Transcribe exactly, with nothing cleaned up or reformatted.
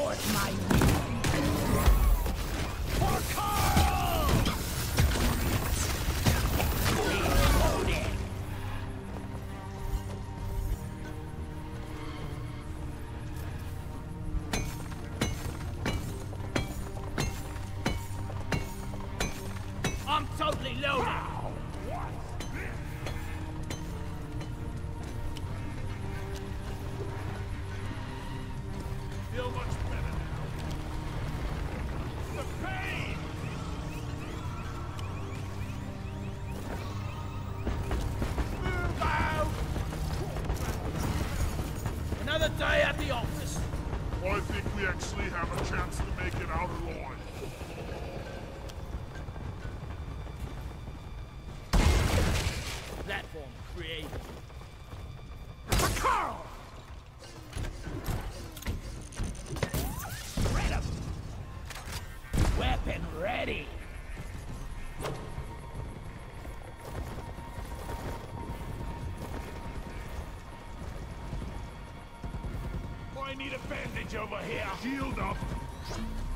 support my will. For Carl! Reloaded. I'm totally loaded. Wow. What's this? Feel much better now. The pain! Move out! Another day at the office. I think we actually have a chance to make it out alive. Platform created. Carl! Red 'em. Weapon ready. I need a bandage over here. Shield up.